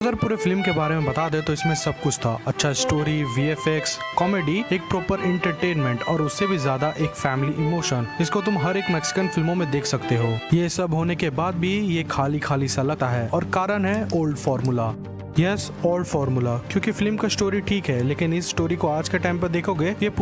अगर पूरे फिल्म के बारे में बता दे तो इसमें सब कुछ था। अच्छा स्टोरी, वीएफएक्स, कॉमेडी, एक प्रॉपर एंटरटेनमेंट और उससे भी ज्यादा एक फैमिली इमोशन। इसको तुम हर एक मैक्सिकन फिल्मों में देख सकते हो। ये सब होने के बाद भी ये खाली खाली सा लगता है और कारण है old formula. Yes, old formula, क्योंकि फिल्म का स्टोरी ठीक है लेकिन इस स्टोरी को आज के टाइम पर देखोगे ये